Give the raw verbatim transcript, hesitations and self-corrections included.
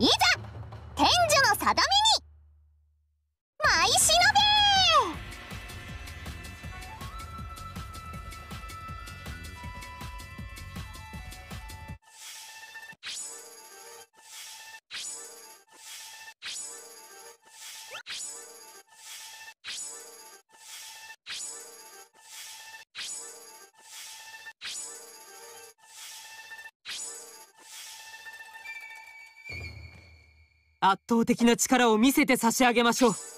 いざ天寿の定めに舞い忍べ。 圧倒的な力を見せて差し上げましょう。